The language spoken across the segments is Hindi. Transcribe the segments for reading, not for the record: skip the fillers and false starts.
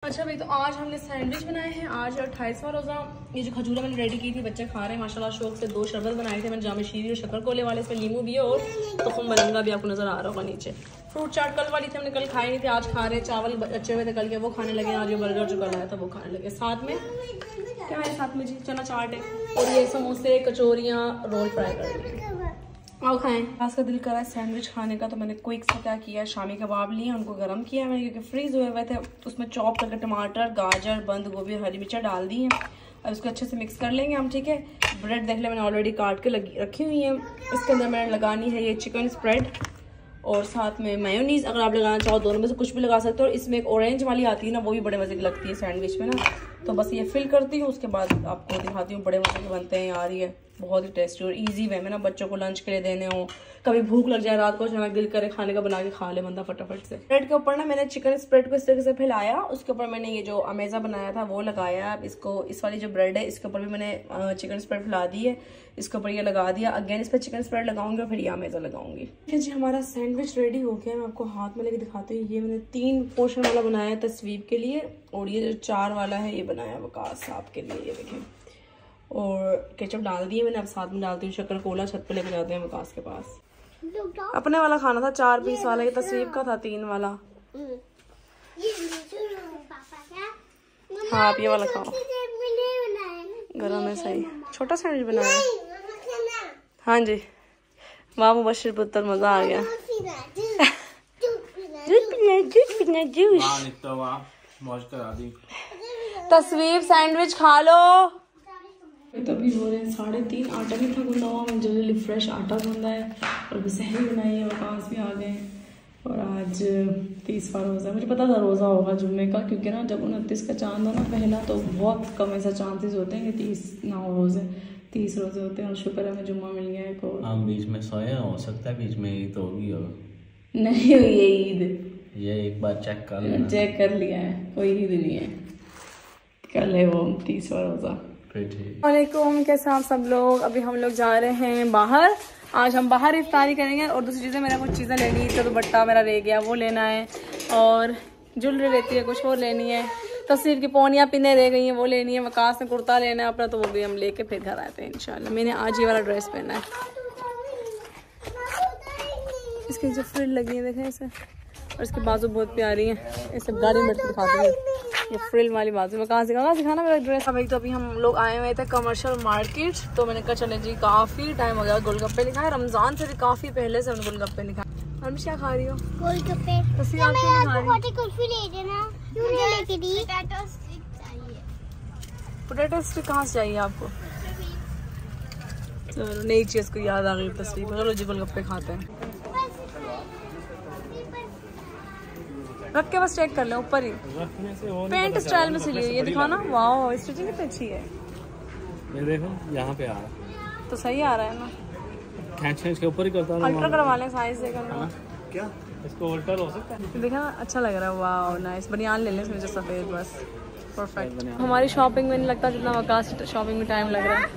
अच्छा भाई, तो आज हमने सैंडविच बनाए हैं। आज 28वां रोज़ा। ये जो खजूरें मैंने रेडी की थी, बच्चे खा रहे हैं माशाल्लाह शौक से। 2 शरबत बनाए थे मैंने, जाम शीरी और शक्कर कोले वाले, इसमें नींबू भी है और तुखम मलंगा भी आपको नजर आ रहा होगा नीचे। फ्रूट चाट कल वाली थी, हमने कल खाई नहीं थी, आज खा रहे हैं। चावल बचे हुए थे कल के, वो खाने लगे। आज जो बर्गर जो कल आया था वो खाने लगे। साथ में क्या है? साथ में जी चना चाट है और ये समोसे, कचौरियाँ, रोल फ्राई कर लिए। आओ खाएं। आज का दिल करा है सैंडविच खाने का, तो मैंने क्विक सा क्या किया, शामी कबाब लिए, उनको गर्म किया मैंने क्योंकि फ्रीज हुए हुए थे। उसमें चॉप करके टमाटर, गाजर, बंद गोभी, हरी मिर्चा डाल दी हैं। अब इसको अच्छे से मिक्स कर लेंगे हम, ठीक है। ब्रेड देख ले मैंने ऑलरेडी काट के रखी हुई है। इसके अंदर मैंने लगानी है ये चिकन स्प्रेड और साथ में मेयोनीज। अगर आप लगाना चाहो दोनों में से कुछ भी लगा सकते हो। और इसमें एक ऑरेंज वाली आती है ना, वो भी बड़े मजे की लगती है सैंडविच में ना। तो बस ये फिल करती हूँ, उसके बाद आपको दिखाती हूँ। बड़े मजे के बनते हैं यार, ये बहुत ही टेस्टी और इजी वे में ना, बच्चों को लंच के लिए देने हो, कभी भूख लग जाए रात को, जब दिल करे खाने का बना के खा ले बंदा फटाफट से। ब्रेड के ऊपर ना मैंने चिकन स्प्रेड को इस तरीके से फैलाया, उसके ऊपर मैंने ये जो अमेज़ा बनाया था वो लगाया। अब इसको, इस वाली जो ब्रेड है इसके ऊपर भी मैंने चिकन स्प्रेड फैला दी है, इसके ऊपर ये लगा दिया। अगेन इस पर चिकन स्प्रेड लगाऊंगी और फिर ये अमेज़ा लगाऊंगी। ठीक है जी, हमारा सैंडविच रेडी हो गया। मैं आपको हाथ में लेके दिखाती हूँ। ये मैंने 3 पोर्शन वाला बनाया तस्वीर के लिए और ये जो 4 वाला है ये बनाया वकास साहब के लिए। ये देखें, और केचप डाल दिए मैंने। अब साथ में डालती हूँ शक्कर कोला। छत पे लेके जाते हैं वकास के पास। अपने वाला खाना था 4 पीस वाला, ये तस्वीर का था 3 वाला। हाँ आप ये वाला खाओ, गरम है सही। छोटा सैंडविच बनाया। हाँ जी, वाह मुबशिर पुत्र, मजा आ गया। तस्वीर सैंडविच खा लो। तभी हो रहे हैं 3:30। आटा भी था गूंदा हुआ, मैंने जल्दी फ्रेश आटा गूंदा है और सहरी बनाई है। वकास भी आ गए और आज 30वां रोज़ा। मुझे पता था रोज़ा होगा जुम्मे का, क्योंकि ना जब 29 का चांद हो ना पहला, तो बहुत कम ऐसा चांसेस होते हैं कि 30 ना हो रोज़े। 30 रोज़े होते हैं और शुक्र है हमें जुम्मा मिल गया है। को हम बीच में सोए, हो सकता है बीच में ईद होगी और नहीं हुई है ईद। ये एक बार चेक कर लेना। चेक कर लिया है, कोई ईद नहीं है, कल है वो 30वां रोज़ा। वालेकुम, कैसे आप सब लोग? अभी हम लोग जा रहे हैं बाहर। आज हम बाहर इफ्तारी करेंगे और दूसरी चीज़ें, मेरा कुछ चीज़ें लेनी है। तो दुपट्टा मेरा रह गया, वो लेना है और ज्वेलरी रहती है कुछ, वो लेनी है। तस्वीर की पौनियाँ पिने रह गई हैं, वो लेनी है। वकास ने कुर्ता लेना है अपना, तो वो भी हम लेके फिर घर आते हैं इंशाल्लाह। मैंने आज ये वाला ड्रेस पहना है, इसकी जो फ्रिल लगी है देखें इसे, और इसकी बाजू बहुत प्यारी है। इसे गाड़ी में दिखाती है, ये फ्रिल वाली बाजू में। कहाँ सिखाना मेरा ड्रेस। भाई तो अभी हम लोग आए हुए थे कमर्शियल मार्केट, तो मैंने कहा चले जी, काफ़ी टाइम हो गया। गोलगप्पे लिखा है, रमज़ान से भी काफ़ी पहले से हमने गोलगप्पे लिखा है। और क्या खा रही हो? गोलगप्पे। पोटैटो स्टिक कहाँ से चाहिए आपको? चलो नई चीज़ को याद आ गई तस्वीर। चलो जी गोलगप्पे खाते हैं। रख के बस चेक कर ले ऊपर ही, पेंट स्टाइल में सिली है। ये दिखाना, वाह स्टिचिंग कितनी अच्छी है। ये देखो यहाँ पे आ रहा है, तो सही आ रहा है ना। खींच के ऊपर ही करता हूँ। अल्टर करवा लें साइज देखा क्या इसको अल्टर हो सकता है? देखा अच्छा लग रहा है, वाह नाइस। बनियान ले लें इसमें जो सफ़ेद, बस परफेक्ट। हमारी शॉपिंग में नहीं लगता जितना वकास शॉपिंग में टाइम लग रहा है।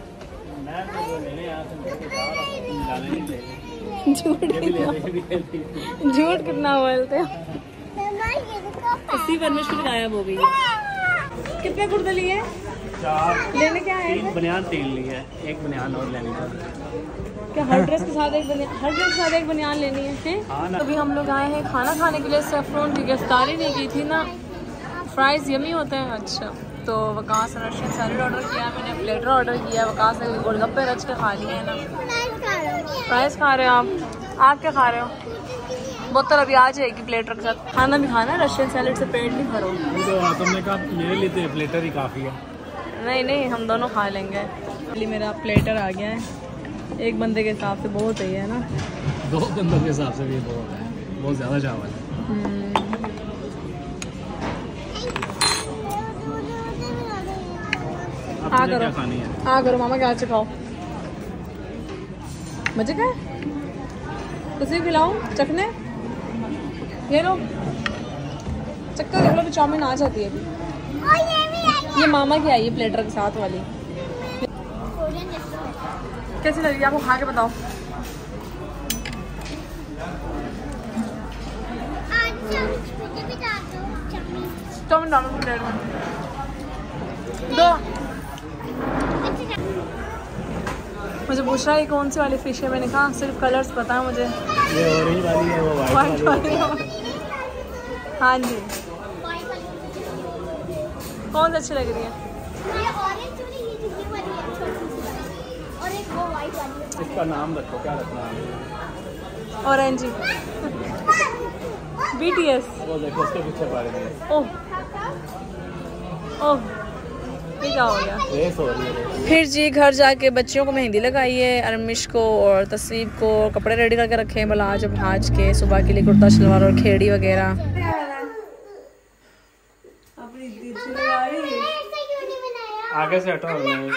झूठ कितना बोलते हो। इसी परमिश में गायब हो गई है। कितने कुर्ते लिए? 4 लेने क्या है? 3 बनियान 3 लिए है, एक बनियान और लेनी है। क्या हर ड्रेस के साथ एक बनियान, हर ड्रेस के साथ एक बनियान लेनी है? हाँ ना। अभी हम लोग आए हैं खाना खाने के लिए सेफ्रॉन की गिरफ्तारी नहीं की थी ना। फ्राइज यमी होते हैं। अच्छा, तो वकास ने रशियन सैलेड ऑर्डर किया, मैंने प्लेटर ऑर्डर किया। वकास ने गोलगप्पे रच के खा लिए हैं ना। फ्राइज खा रहे हो आप क्या खा रहे हो? बोतल अभी आ जाएगी प्लेटर के साथ। खाना भी खाना है, रशियन सैलेड से पेट नहीं भरो। तो तुमने कहा ले लेते, प्लेटर ही काफ़ी है। नहीं हम दोनों खा लेंगे। मेरा प्लेटर आ गया है, एक बंदे के हिसाब से बहुत ही है ना। 2 बंदों के हिसाब से भी बहुत है, बहुत ज़्यादा चावल है। आ करो मामा क्या चखाओ, मजे का किसी खिलाओ चखने। ये लो चक्कर देख लो, चाउमीन आ जाती है अभी। ये मामा की आई है प्लेटर के साथ वाली। कैसी लगी आपको, खा के बताओ। कम डालो प्लेट में दो। मुझे पूछ रहा है कौन सी वाली फिश है, मैंने कहा सिर्फ कलर्स पता है मुझे। ये ऑरेंज वाली है, वो वाइट वाली है। हाँ जी, कौन सी अच्छी लग रही है? ये ऑरेंज वाली, ये वाली है छोटी सी, और एक वो वाइट वाली है। इसका नाम रखो, क्या रखना है? Orange BTS। वो देखो उसके पीछे पड़ गए। ओह ओह, ये क्या हो गया? रेस हो रही है। फिर जी घर जाके बच्चियों को मेहंदी लगाई है, अरमिश को और तस्वीर को, कपड़े रेडी करके रखे हैं बलाज और भाज के सुबह के लिए, कुर्ता शलवार और खेड़ी वगैरह। आगे से हटो।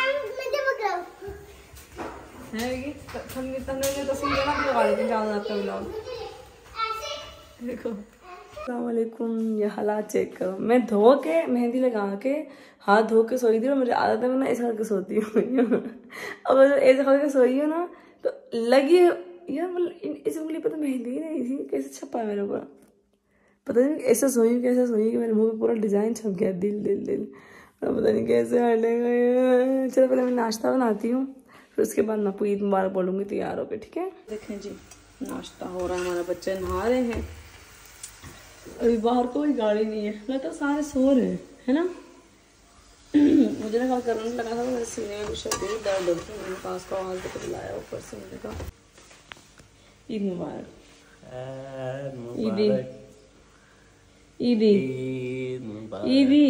देखो अस्सलामुअलैकुम, ये हालात चेक करो। मैं धो के मेहंदी लगा के हाथ धो के सोई थी और मुझे आदत है मैं ना ऐसा करके सोती हूँ। अब ऐसा करके सोई हूँ ना तो लगी यार, मतलब इसे मुझे पता मेहंदी ही नहीं थी, कैसे छपा है मेरे ऊपर पता नहीं। ऐसे सोई हूँ कैसे सोई कि मेरे मुँह पे पूरा डिजाइन छप गया, दिल दिल दिल, और पता नहीं कैसे हटेगा। चलो पहले मैं नाश्ता बनाती हूँ, फिर उसके बाद मैं आपको ईद मुबारक बोलूँगी तैयार होकर, ठीक है। देखें जी नाश्ता हो रहा है, हमारा बच्चे नहा रहे हैं, अभी बाहर कोई गाड़ी नहीं है, लगता सारे सो रहे हैं, है ना। मुझे ना कल करंट लगा था, मेरे सीने में शदीद दर्द होती है, मैंने पास का आवाज़ को बुलाया ऊपर से, मैंने कहा ईद मुबारक, ईदी ईदी ईदी।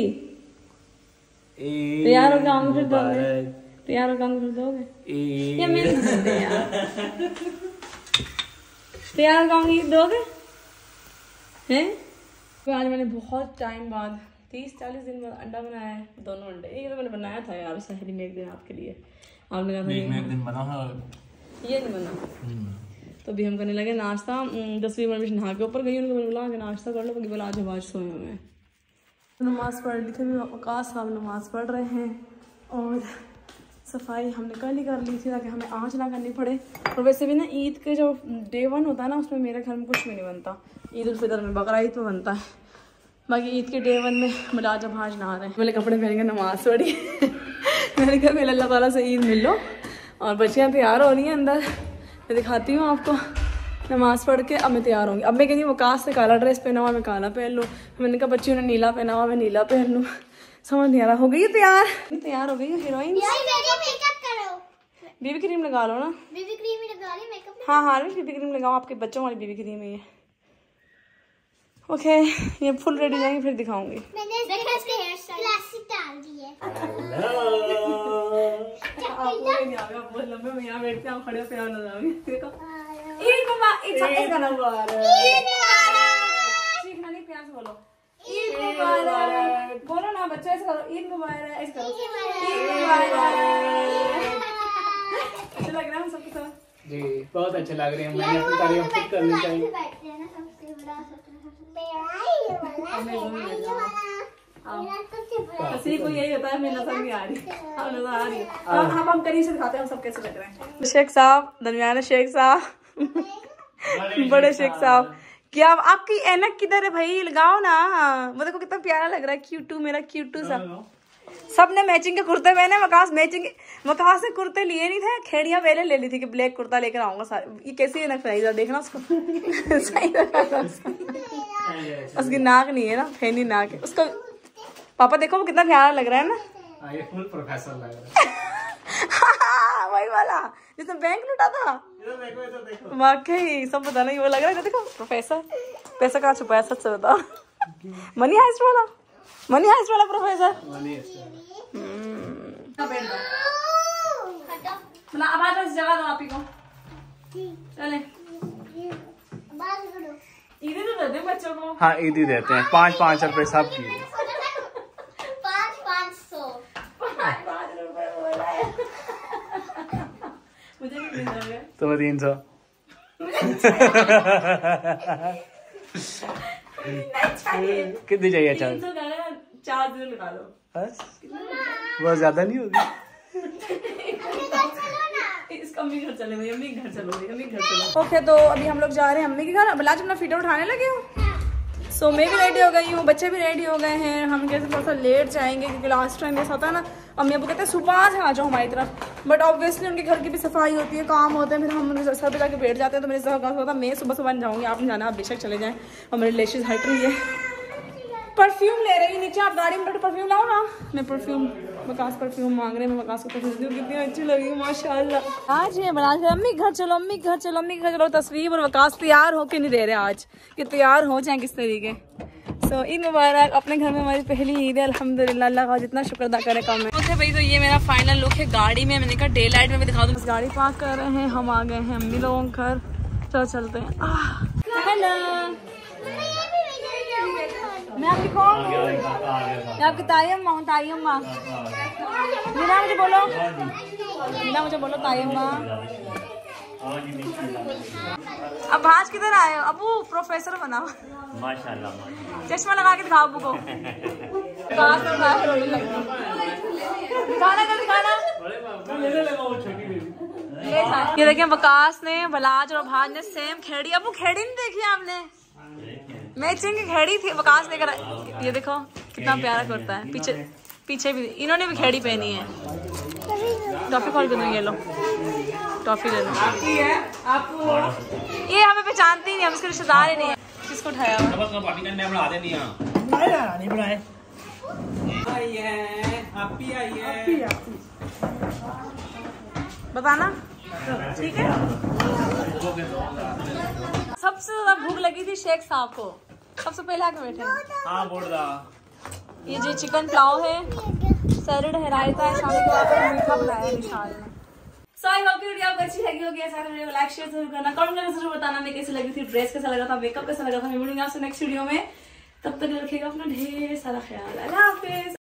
तैयार हो जाऊंगी फिर दोगे, तैयार हो जाऊंगी फिर दोगे या मैं नहीं तैयार हो जाऊंगी दोगे हैं। तो आज मैंने बहुत टाइम बाद 30-40 दिन बाद अंडा बनाया है, दोनों अंडे। ये तो मैंने बनाया था यार शहरी में एक दिन आपके लिए, आपने कहा था एक दिन बना है, ये नहीं बना। तो अभी हम करने लगे नाश्ता। 10वीं मिनट नहा के ऊपर गई, उनको मैंने बोला कि नाश्ता कर लो, क्योंकि बोला आज आवाज सोए हुए हैं। नमाज़ पढ़ ली थी, वकास साहब नमाज़ पढ़ रहे हैं, और सफाई हमने कल ही कर ली थी ताकि हमें आँच ना करनी पड़े। और वैसे भी ना ईद के जो डे 1 होता है ना, उसमें मेरे घर में कुछ भी नहीं बनता। ईद उल फितर में, बकरा ईद में बनता है, बाकी ईद के डे 1 में मिला जब भाज नहा रहे हैं। मैंने कपड़े पहन के नमाज़ पढ़ी। मैंने कहा मेरे अल्लाह ताला से ईद मिल लो। और बच्चियाँ तैयार हो रही हैं अंदर, मैं दिखाती हूँ आपको। नमाज़ पढ़ के अब मैं तैयार होंगी। अब मैं कहती हूँ वकास से काला ड्रेस पहना हुआ, मैं काला पहन लूँ। मैंने कहा बच्चियों ने नीला पहना हुआ, मैं नीला पहन लूँ। समझ नहीं आ रहा। हो गई तैयार, तैयार हो गई है हीरोइन। बीबी क्रीम लगा लो ना, बीबी क्रीम ही लगा ली, मेकअप। हाँ हाँ बीबी क्रीम लगाओ, आपके बच्चों वाली बीबी क्रीम है ये। ओके ये फुल रेडी जाएंगे फिर दिखाऊंगी। मैंने इसके हेयर स्टाइल क्लासिक डाल दी है। आप नहीं आ गए, आप बहुत लंबे, मैं यहाँ बैठते हैं, आप खड़े होकर नजर आओगे। देखो ईद मुबारक, इसका नाम मुबारक, सीखना नहीं, प्यार से बोलो ईद मुबारक, बोलो ना बच्चों, ऐसे करो ईद मुबारक, ऐसे करो ईद मुबारक। अच्छा लग रहा है हम सबके साथ जी, बहुत अच्छे लग रहे हैं। मैंने अपनी तारीफ खुद करनी चाहिए। किसी को यही होता है, मैं नजर नहीं आ रही, अब नजर आ रही है। हम करीब से दिखाते हैं हम सब कैसे लग रहे हैं। शेख साहब, दरमियाना शेख साहब, बड़े शेख साहब, क्या आपकी ऐनक किधर है भाई, लगाओ ना। वो देखो कितना प्यारा लग रहा है, क्यूटू, मेरा क्यूटू सा। सबने मैचिंग के कुर्ते पहने, वकास मैचिंग, वकास ने कुर्ते लिए नहीं थे, खेड़िया पहले ले ली थी कि ब्लैक कुर्ता लेकर आऊंगा सारे। ये कैसी है ना, देखना उसको। उसकी नाक नहीं है ना, फैनी नाक है उसका। पापा देखो वो कितना प्यारा लग रहा है ना, ये फुल प्रोफेसर लग रहा है। वही वाला जिसने बैंक लूटा था, वाकई सब पता नहीं वो लग रहा है। देखो प्रोफेसर, पैसा कहाँ छुपा है, सच से बताओ। मनी हाइस्ट वाला, मनी हाइस्ट वाला प्रोफेसर। अब आ जाओ, जगह दो आप ही को, चले ईदी तो देते हैं बच्चों को। हाँ ईदी देते हैं, 5-5 रुपए सब की। 500 मुझे भी मिल जाएगा, तुम्हें 300। कितनी चाहिए? 300 4 दिन लगा लो बस, बहुत ज्यादा नहीं होगी। इसका अम्मी घर चले भाई, अम्मी घर चलो, अम्मी घर चलो। ओके तो अभी हम लोग जा रहे हैं अम्मी के घर। अब आज अपना फीटर उठाने लगे हो, सो मैं भी रेडी हो गई हूँ, बच्चे भी रेडी हो गए हैं। हम कैसे थोड़ा सा लेट जाएंगे क्योंकि लास्ट टाइम ऐसा होता है ना, अम्मी अबू कहते हैं सुबह से आ जाओ हमारी तरफ, बट ऑब्वियसली उनके घर की भी सफाई होती है, काम होते हैं, फिर हम सर पे जाके बैठ जाते हैं। तो मेरे साथ होता मैं सुबह सुबह नहीं जाऊँगी, आप नहीं जाना, आप बेशक चले जाएँ। और मेरे लेशेज हट रही है, परफ्यूम ले रही नीचे, आप गाड़ी में बैठो परफ्यूम लाओ ना। मैं परफ्यूम, वकास परफ्यूम मांग रहे हैं, मैं वकास को परफ्यूम दूँ, कितनी अच्छी लगी माशाल्लाह। आज ये बना के अम्मी घर चलो, अम्मी घर चलो, अम्मी घर चलो तस्वीर, और वकास तैयार होके नहीं दे रहे आज कि तैयार हो जाए किस तरीके। सो ईद मुबारक, अपने घर में हमारी पहली ईद है अल्हम्दुलिल्लाह, अल्लाह का जितना शुक्र अदा करे कम है। ओके भाई, तो ये मेरा फाइनल लुक है गाड़ी में। मैंने कहा डे लाइट में भी दिखा दूँ। गाड़ी पार्क कर रहे हैं, हम आ गए हैं अम्मी लोगों के घर, चलो चलते हैं। हेलो, मैं आपकी कौन हूँ? मैं आपकी तायम्मा हूँ, तायम्मा। मीना मुझे बोलो, मीना मुझे बोलो तायम्मा। अब आज किधर आए हो? अबू प्रोफेसर बना माशाल्लाह, चश्मा लगा के दिखाओ अबू को। ये देखिए वकास ने, बलाज और भाज ने सेम खेड़ी। अबू खेड़ी नहीं देखी आपने? मैचिंग की खेड़ी थी वकास लेकर। ये देखो कितना प्यारा करता है, पीछे पीछे भी इन्होंने भी खेड़ी पहनी है। टॉफी खोल के दूंगी, लो टॉफी ले लो। ये हमें पहचानती नहीं, हम इसके रिश्तेदार ही नहीं है। किसको उठाया बताना, ठीक है। सबसे ज्यादा भूख लगी थी शेख साहब को, सबसे पहले आके बैठे। ये जी चिकन पुलाव है, सैलड है, रायता है, शाम को मीठा बनाया है निशान ने। सो आई होप वीडियो आपको अच्छी लगी होगी। ऐसा वीडियो को लाइक शेयर जरूर करना, कमेंट में जरूर बताना मैं कैसी लगी थी, ड्रेस कैसा लगा था, मेकअप कैसा लगा था। मैं मिलूंगी आपसे नेक्स्ट वीडियो में, तब तक रखिएगा अपना ढेर सारा ख्याल। अल्लाह हाफिज।